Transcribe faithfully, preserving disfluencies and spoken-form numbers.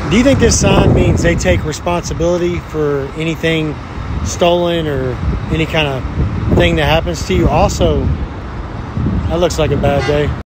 Do you think this sign means they take responsibility for anything stolen or any kind of thing that happens to you? Also, that looks like a bad day.